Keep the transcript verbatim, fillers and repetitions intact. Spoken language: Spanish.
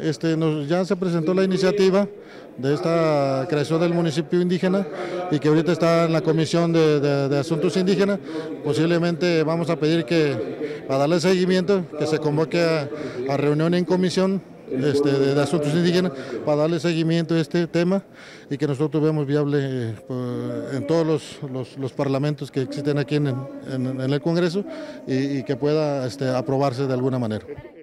este, nos, ya se presentó la iniciativa de esta creación del municipio indígena y que ahorita está en la Comisión de, de, de Asuntos Indígenas. Posiblemente vamos a pedir que, para darle seguimiento, que se convoque a, a reunión en comisión este, de, de Asuntos Indígenas para darle seguimiento a este tema y que nosotros veamos viable eh, en todos los, los, los parlamentos que existen aquí en, en, en el Congreso y, y que pueda este, aprobarse de alguna manera.